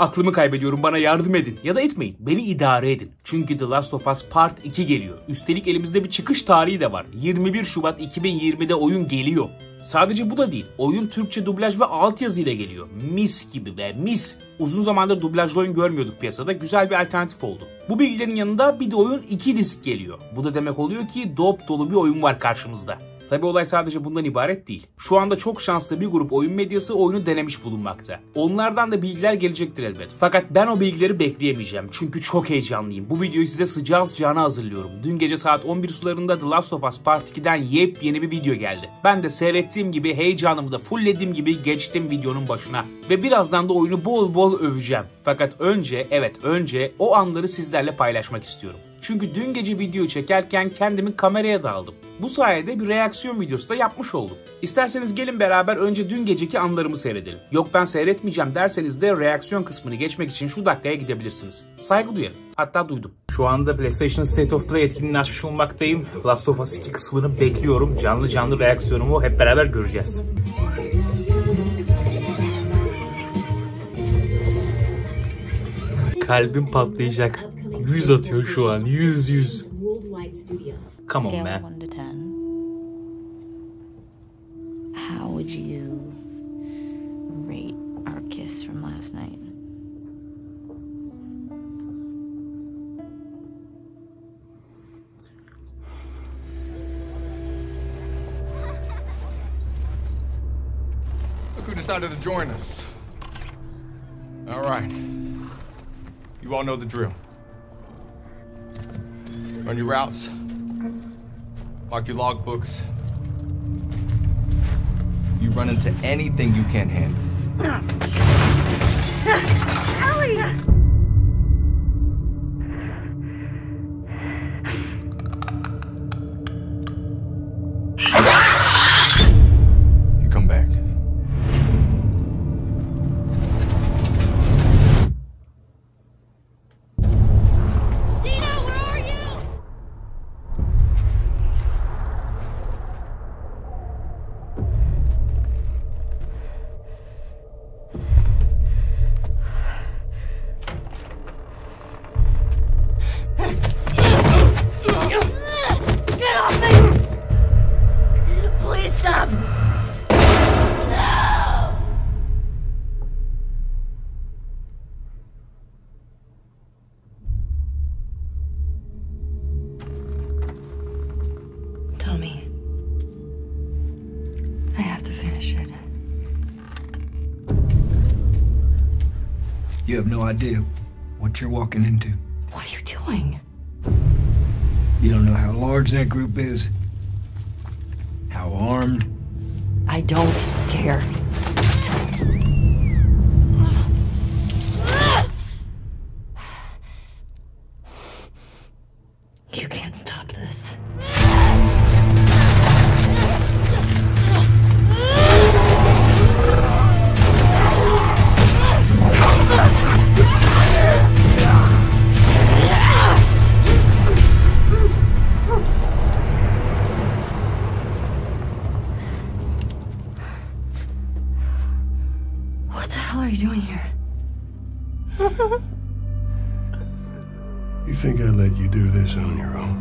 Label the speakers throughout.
Speaker 1: Aklımı kaybediyorum, bana yardım edin. Ya da etmeyin, beni idare edin. Çünkü The Last of Us Part 2 geliyor. Üstelik elimizde bir çıkış tarihi de var. 21 Şubat 2020'de oyun geliyor. Sadece bu da değil. Oyun Türkçe dublaj ve altyazı ile geliyor. Mis gibi be, mis. Uzun zamandır dublajlı oyun görmüyorduk piyasada. Güzel bir alternatif oldu. Bu bilgilerin yanında bir de oyun 2 disk geliyor. Bu da demek oluyor ki dop dolu bir oyun var karşımızda. Tabi olay sadece bundan ibaret değil. Şu anda çok şanslı bir grup oyun medyası oyunu denemiş bulunmakta. Onlardan da bilgiler gelecektir elbet. Fakat ben o bilgileri bekleyemeyeceğim. Çünkü çok heyecanlıyım. Bu videoyu size sıcağı sıcağına hazırlıyorum. Dün gece saat 11 sularında The Last of Us Part 2'den yepyeni bir video geldi. Ben de seyrettiğim gibi, heyecanımı da fulllediğim gibi geçtim videonun başına. Ve birazdan da oyunu bol bol öveceğim. Fakat önce o anları sizlerle paylaşmak istiyorum. Çünkü dün gece videoyu çekerken kendimi kameraya da aldım. Bu sayede bir reaksiyon videosu da yapmış oldum. İsterseniz gelin beraber önce dün geceki anlarımı seyredelim. Yok ben seyretmeyeceğim derseniz de reaksiyon kısmını geçmek için şu dakikaya gidebilirsiniz. Saygı duyarım. Hatta duydum. Şu anda PlayStation State of Play etkinliğini açmış olmaktayım. Last of Us 2 kısmını bekliyorum. Canlı reaksiyonumu hep beraber göreceğiz. Kalbim patlayacak. 100 atıyor şu an. 100. Come on man.
Speaker 2: How would you rate our kiss from last night?
Speaker 3: Look who decided to join us. All right. You all know the drill. Run your routes, mark your logbooks. You run into anything you can't handle.
Speaker 4: Ellie!
Speaker 3: You come back.
Speaker 2: Tommy, I have to finish it.
Speaker 5: You have no idea what you're walking into.
Speaker 2: What are you doing?
Speaker 5: You don't know how large that group is, how armed.
Speaker 2: I don't care. You can't stop this. What the hell are you doing here?
Speaker 6: You think I'd let you do this on your own?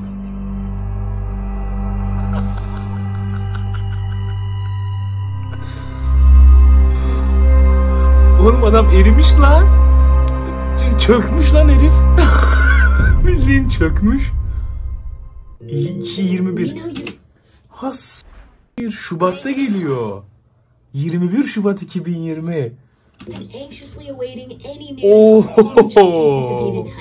Speaker 1: Oğlum adam erimiş lan. Çökmüş lan herif. Bildiğin çökmüş. 2.21. Has. Şubat'ta geliyor. 21 Şubat 2020. Oho.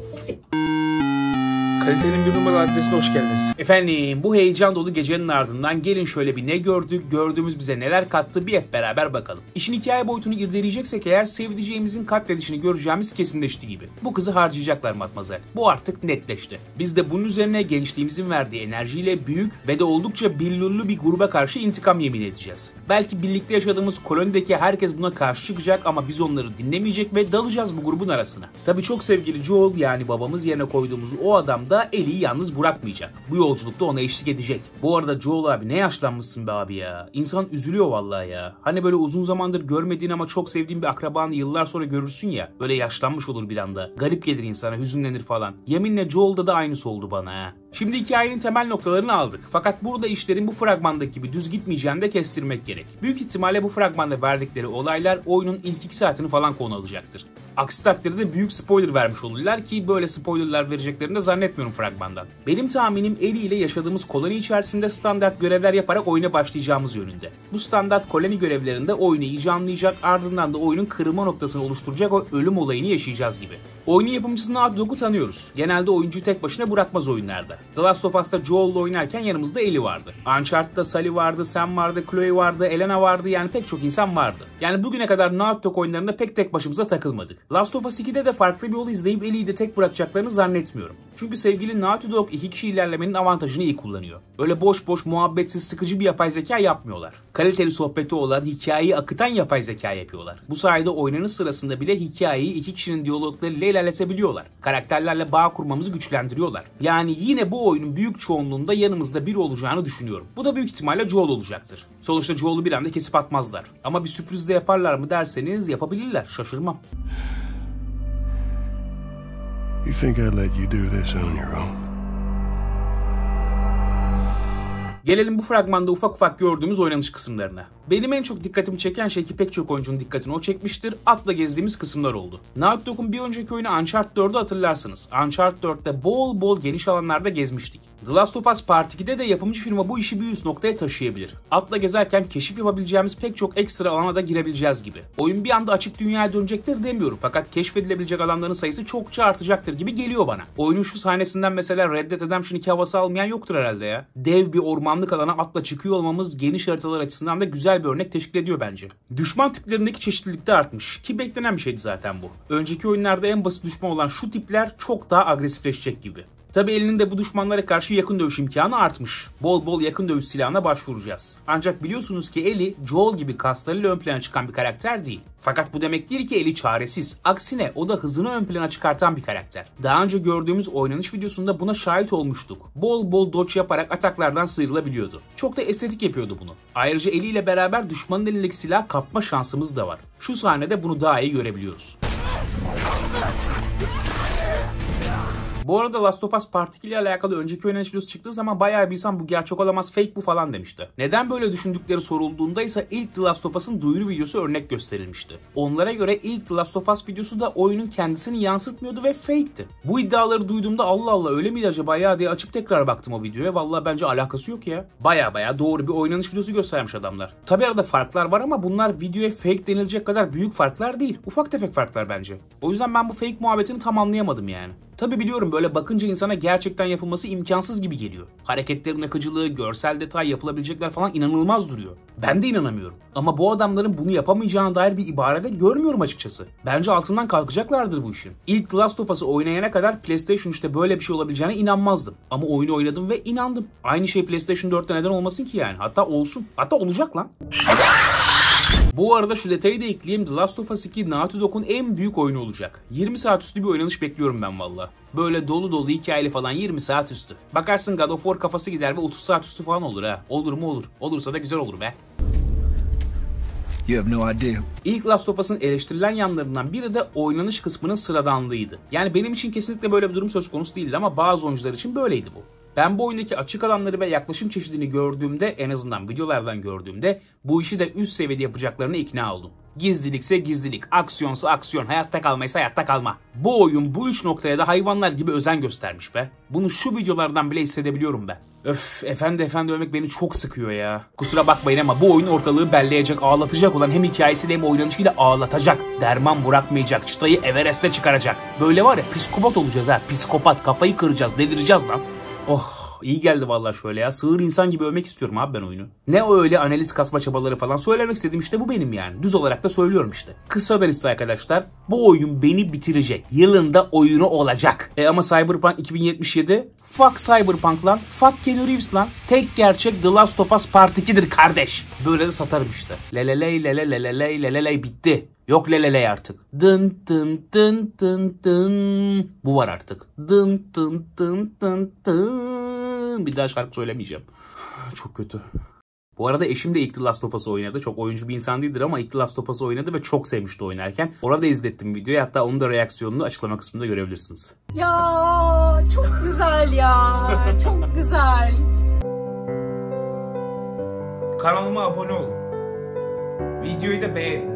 Speaker 1: Kalitenin bir numara adresine hoş geldiniz. Efendim bu heyecan dolu gecenin ardından gelin şöyle bir ne gördük, gördüğümüz bize neler kattı bir hep beraber bakalım. İşin hikaye boyutunu irdeleyeceksek eğer sevdiceğimizin katledişini göreceğimiz kesinleşti gibi. Bu kızı harcayacaklar matmazel. Bu artık netleşti. Biz de bunun üzerine gençliğimizin verdiği enerjiyle büyük ve de oldukça billurlu bir gruba karşı intikam yemin edeceğiz. Belki birlikte yaşadığımız kolonideki herkes buna karşı çıkacak ama biz onları dinlemeyecek ve dalacağız bu grubun arasına. Tabii çok sevgili Joel yani babamız yerine koyduğumuz o adam da Ellie'yi yalnız bırakmayacak. Bu yolculukta ona eşlik edecek. Bu arada Joel abi ne yaşlanmışsın be abi ya. İnsan üzülüyor vallahi ya. Hani böyle uzun zamandır görmediğin ama çok sevdiğin bir akrabanı yıllar sonra görürsün ya. Böyle yaşlanmış olur bir anda. Garip gelir insana, hüzünlenir falan. Yeminle Joel'da da aynısı oldu bana ha. Şimdi hikayenin temel noktalarını aldık. Fakat burada işlerin bu fragmandaki gibi düz gitmeyeceğini de kestirmek gerek. Büyük ihtimalle bu fragmanda verdikleri olaylar oyunun ilk 2 saatini falan konu alacaktır. Aksi takdirde büyük spoiler vermiş olurlar ki böyle spoilerlar vereceklerini de zannetmiyorum fragmandan. Benim tahminim Ellie ile yaşadığımız koloni içerisinde standart görevler yaparak oyuna başlayacağımız yönünde. Bu standart koloni görevlerinde oyunu iyice anlayacak, ardından da oyunun kırılma noktasını oluşturacak o ölüm olayını yaşayacağız gibi. Oyunun yapımcısı Naughty Dog'u tanıyoruz. Genelde oyuncuyu tek başına bırakmaz oyunlarda. The Last of Us'ta Joel'la oynarken yanımızda Ellie vardı. Uncharted'da Sully vardı, Sam vardı, Chloe vardı, Elena vardı, yani pek çok insan vardı. Yani bugüne kadar Naughty Dog oyunlarında pek tek başımıza takılmadık. Last of Us 2'de de farklı bir yol izleyip Ellie'yi de tek bırakacaklarını zannetmiyorum. Çünkü sevgili Naughty Dog 2 kişi ilerlemenin avantajını iyi kullanıyor. Öyle boş boş muhabbetsiz sıkıcı bir yapay zeka yapmıyorlar. Kaliteli sohbeti olan, hikayeyi akıtan yapay zeka yapıyorlar. Bu sayede oynanış sırasında bile hikayeyi 2 kişinin diyaloglarıyla ilerletebiliyorlar. Karakterlerle bağ kurmamızı güçlendiriyorlar. Yani yine bu oyunun büyük çoğunluğunda yanımızda biri olacağını düşünüyorum. Bu da büyük ihtimalle Joel olacaktır. Sonuçta Joel'u bir anda kesip atmazlar. Ama bir sürpriz de yaparlar mı derseniz yapabilirler. Şaşırmam.
Speaker 6: You think I'd let you do this on your own?
Speaker 1: Gelelim bu fragmanda ufak ufak gördüğümüz oynanış kısımlarına. Benim en çok dikkatimi çeken şey ki pek çok oyuncunun dikkatini o çekmiştir. Atla gezdiğimiz kısımlar oldu. Naughty Dog'un bir önceki oyunu Uncharted 4'ü hatırlarsınız. Uncharted 4'te bol bol geniş alanlarda gezmiştik. The Last of Us Part 2'de de yapımcı firma bu işi bir üst noktaya taşıyabilir. Atla gezerken keşif yapabileceğimiz pek çok ekstra alana da girebileceğiz gibi. Oyun bir anda açık dünyaya dönecektir demiyorum fakat keşfedilebilecek alanların sayısı çokça artacaktır gibi geliyor bana. Oyunun şu sahnesinden mesela Red Dead Redemption 2 havası almayan yoktur herhalde ya. Dev bir ormanlık alana atla çıkıyor olmamız geniş haritalar açısından da güzel bir örnek teşkil ediyor bence. Düşman tiplerindeki çeşitlilik de artmış ki beklenen bir şeydi zaten bu. Önceki oyunlarda en basit düşman olan şu tipler çok daha agresifleşecek gibi. Tabi Ellie'nin de bu düşmanlara karşı yakın dövüş imkanı artmış. Bol bol yakın dövüş silahına başvuracağız. Ancak biliyorsunuz ki Ellie, Joel gibi kaslarıyla ön plana çıkan bir karakter değil. Fakat bu demek değil ki Ellie çaresiz. Aksine o da hızını ön plana çıkartan bir karakter. Daha önce gördüğümüz oynanış videosunda buna şahit olmuştuk. Bol bol dodge yaparak ataklardan sıyrılabiliyordu. Çok da estetik yapıyordu bunu. Ayrıca Ellie ile beraber düşmanın elindeki silah kapma şansımız da var. Şu sahnede bunu daha iyi görebiliyoruz. Bu arada Last of Us Part 2 ile alakalı önceki oynanış videosu çıktığı zaman bayağı bir insan bu gerçek olamaz, fake bu falan demişti. Neden böyle düşündükleri sorulduğunda ise ilk The Last of Us'ın duyuru videosu örnek gösterilmişti. Onlara göre ilk The Last of Us videosu da oyunun kendisini yansıtmıyordu ve fake'ti. Bu iddiaları duyduğumda Allah Allah öyle miydi acaba ya diye açıp tekrar baktım o videoya. Vallahi bence alakası yok ya. Baya doğru bir oynanış videosu göstermiş adamlar. Tabi arada farklar var ama bunlar videoya fake denilecek kadar büyük farklar değil. Ufak tefek farklar bence. O yüzden ben bu fake muhabbetini tam anlayamadım yani. Tabi biliyorum böyle bakınca insana gerçekten yapılması imkansız gibi geliyor. Hareketlerin akıcılığı, görsel detay, yapılabilecekler falan inanılmaz duruyor. Ben de inanamıyorum. Ama bu adamların bunu yapamayacağına dair bir ibarede görmüyorum açıkçası. Bence altından kalkacaklardır bu işin. İlk The Last of Us'ı oynayana kadar PlayStation 3'te böyle bir şey olabileceğine inanmazdım. Ama oyunu oynadım ve inandım. Aynı şey PlayStation 4'te neden olmasın ki yani? Hatta olsun. Hatta olacak lan. Bu arada şu detayı da ekleyeyim. The Last of Us 2 Naughty Dog'un en büyük oyunu olacak. 20 saat üstü bir oynanış bekliyorum ben valla. Böyle dolu dolu hikayeli falan 20 saat üstü. Bakarsın God of War kafası gider ve 30 saat üstü falan olur ha. Olur mu olur. Olursa da güzel olur be.
Speaker 5: You have no idea.
Speaker 1: İlk Last of Us'ın eleştirilen yanlarından biri de oynanış kısmının sıradanlığıydı. Yani benim için kesinlikle böyle bir durum söz konusu değildi ama bazı oyuncular için böyleydi bu. Ben bu oyundaki açık alanları ve yaklaşım çeşidini gördüğümde, en azından videolardan gördüğümde bu işi de üst seviyede yapacaklarına ikna oldum. Gizlilikse gizlilik, aksiyonsa aksiyon, hayatta kalmaysa hayatta kalma. Bu oyun bu üç noktaya da hayvanlar gibi özen göstermiş be. Bunu şu videolardan bile hissedebiliyorum ben. Öf, efendi övmek beni çok sıkıyor ya. Kusura bakmayın ama bu oyun ortalığı belleyecek, ağlatacak olan hem hikayesiyle hem oynanışıyla ağlatacak. Derman bırakmayacak, çıtayı Everest'e çıkaracak. Böyle var ya psikopat olacağız ha, psikopat, kafayı kıracağız, delireceğiz lan. Oh, iyi geldi vallahi şöyle ya. Sığır insan gibi övmek istiyorum abi ben oyunu. Ne o öyle analiz kasma çabaları falan. Söylemek istediğim işte bu benim yani. Düz olarak da söylüyorum işte. Kısa da liste arkadaşlar. Bu oyun beni bitirecek. Yılında oyunu olacak. Ama Cyberpunk 2077 fuck Cyberpunk lan. Fuck Keanu Reeves lan. Tek gerçek The Last of Us Part 2'dir kardeş. Böyle de satarım işte. Leleley leleley leleley bitti. Yok leleley artık. Dın dın dın dın dın. Bu var artık. Dın dın dın dın dın. Bir daha şarkı söylemeyeceğim. Çok kötü. Bu arada eşim de ilk The Last of Us'ı oynadı. Çok oyuncu bir insan değildir ama ilk The Last of Us'ı oynadı ve çok sevmişti oynarken. Orada izlettim videoyu. Hatta onun da reaksiyonunu açıklama kısmında görebilirsiniz.
Speaker 4: Ya çok güzel ya. Çok güzel.
Speaker 1: Kanalıma abone olun. Videoyu da beğenin.